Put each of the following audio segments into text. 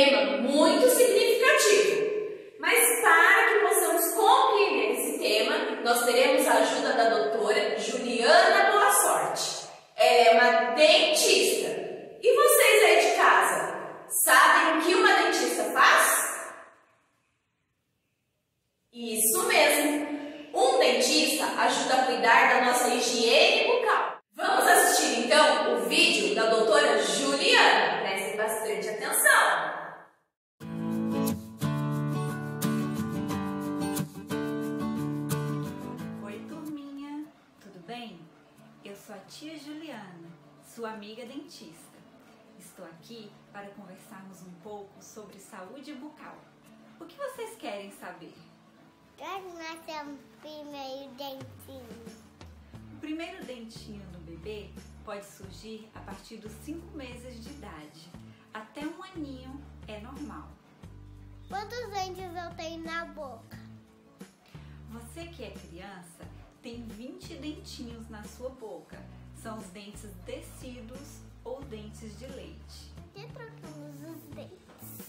tema muito significativo, mas para que possamos compreender esse tema, nós teremos a ajuda da doutora Juliana Boa Sorte. Ela é uma dentista. E vocês aí de casa, sabem o que uma dentista faz? Isso mesmo! Um dentista ajuda a cuidar da nossa higiene bucal. Vamos assistir então o vídeo da doutora Juliana. Prestem bastante atenção. Oi, turminha, tudo bem? Eu sou a tia Juliana, sua amiga dentista. Estou aqui para conversarmos um pouco sobre saúde bucal. O que vocês querem saber? Quando nascer o primeiro dentinho? O primeiro dentinho no bebê pode surgir a partir dos 5 meses de idade. Até 1 aninho é normal. Quantos dentes eu tenho na boca? Você que é criança tem 20 dentinhos na sua boca. São os dentes descidos ou dentes de leite. Por que trocamos os dentes?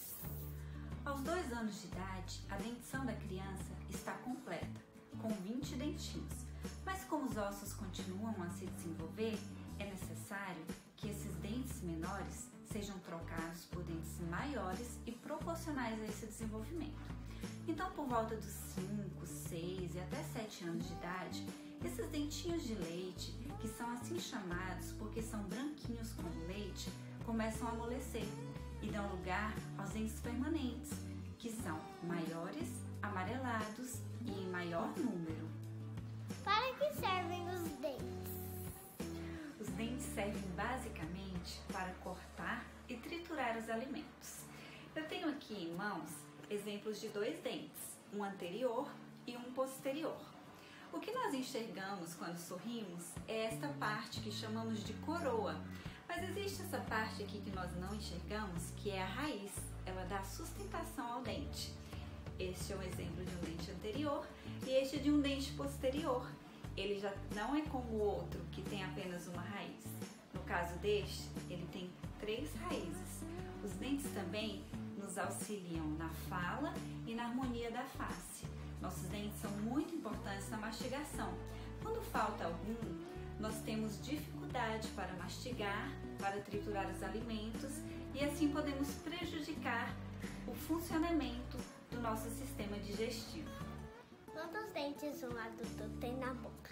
Aos 2 anos de idade, a dentição da criança está completa, com 20 dentinhos. Mas como os ossos continuam a se desenvolver, é necessário que esses dentes menores sejam trocados por dentes maiores e proporcionais a esse desenvolvimento. Então, por volta dos 5, 6 e até 7 anos de idade, esses dentinhos de leite, que são assim chamados porque são branquinhos como leite, começam a amolecer e dão lugar aos dentes permanentes, que são maiores, amarelados e em maior número. Para que servem os dentes? Os dentes servem basicamente para cortar e triturar os alimentos. Eu tenho aqui em mãos exemplos de 2 dentes, um anterior e um posterior. O que nós enxergamos quando sorrimos é esta parte que chamamos de coroa, mas existe essa parte aqui que nós não enxergamos, que é a raiz. Ela dá sustentação ao dente. Este é um exemplo de um dente anterior e este de um dente posterior. Ele já não é como o outro, que tem apenas uma raiz. No caso deste, ele tem 3 raízes. Os dentes também nos auxiliam na fala e na harmonia da face. Nossos dentes são muito importantes na mastigação. Quando falta algum, nós temos dificuldade para mastigar, para triturar os alimentos e assim podemos prejudicar o funcionamento do nosso sistema digestivo. Quantos dentes um adulto tem na boca?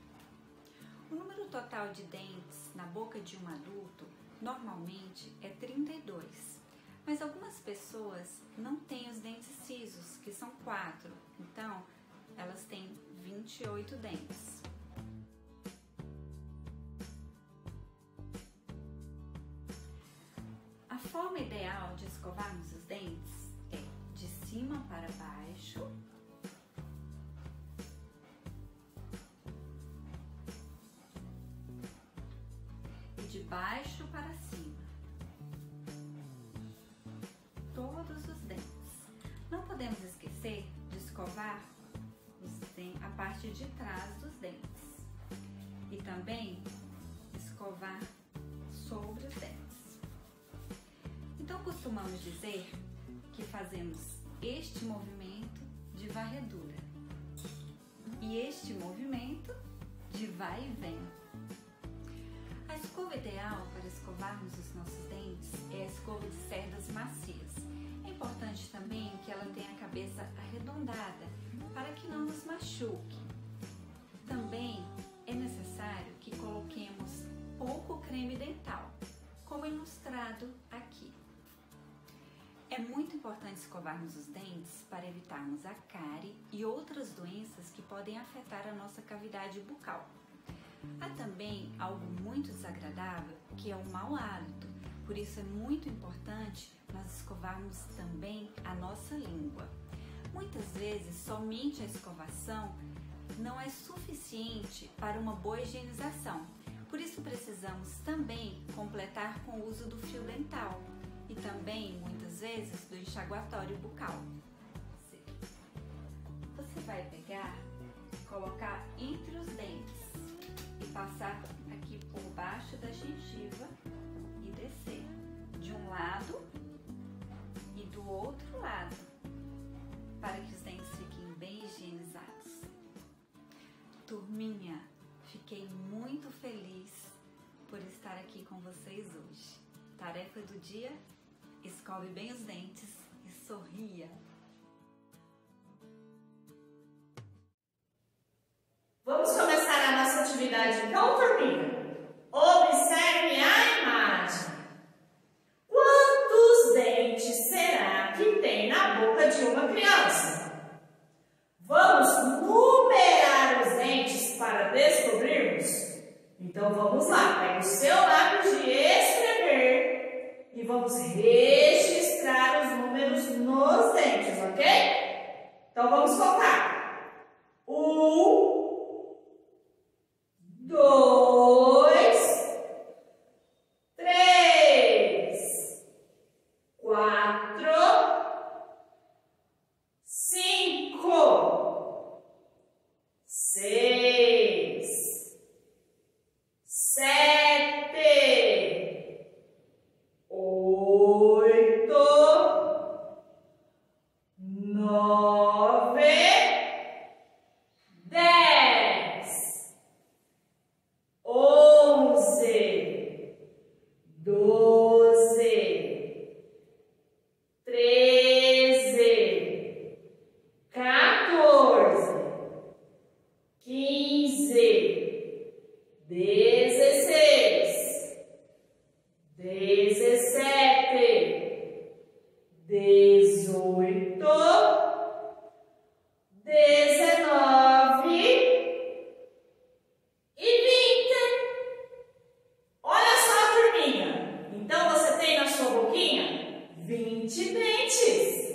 O número total de dentes na boca de um adulto normalmente é 32, mas algumas pessoas não têm os dentes cisos, que são 4, então elas têm 28 dentes. A forma ideal de escovarmos os dentes é de cima para baixo e de baixo para cima. Todos os dentes. Não podemos esquecer de escovar a parte de trás dos dentes e também escovar sobre os dentes. Então costumamos dizer que fazemos este movimento de varredura e este movimento de vai e vem. A escova ideal para escovarmos os nossos dentes é a escova de cerdas macias. É importante também que ela tenha a cabeça arredondada para que não nos machuque. Também é necessário que coloquemos pouco creme dental, como ilustrado aqui. É muito importante escovarmos os dentes para evitarmos a cárie e outras doenças que podem afetar a nossa cavidade bucal. Há também algo muito desagradável, que é o mau hálito. Por isso é muito importante nós escovarmos também a nossa língua. Muitas vezes, somente a escovação não é suficiente para uma boa higienização. Por isso precisamos também completar com o uso do fio dental e também, muitas vezes, do enxaguatório bucal. Você vai pegar, colocar entre os dentes e passar aqui por baixo da gengiva e descer de um lado e turminha, fiquei muito feliz por estar aqui com vocês hoje. Tarefa do dia: escove bem os dentes e sorria. Vamos começar a nossa atividade então, turminha? Observe a imagem. Quantos dentes será que tem na boca de uma criança? Vamos numerar os dentes para descobrirmos? Então vamos lá, pega o seu lápis de escrever e vamos registrar os números nos dentes, ok? Então vamos contar. 1, 2, 3, 4, 5, 6, 7, 8, 9, 10, 11, 12, 13, 14, 15, 16, 17, 18, 19 e 20. Olha só, turminha. Então você tem na sua boquinha 20 dentes.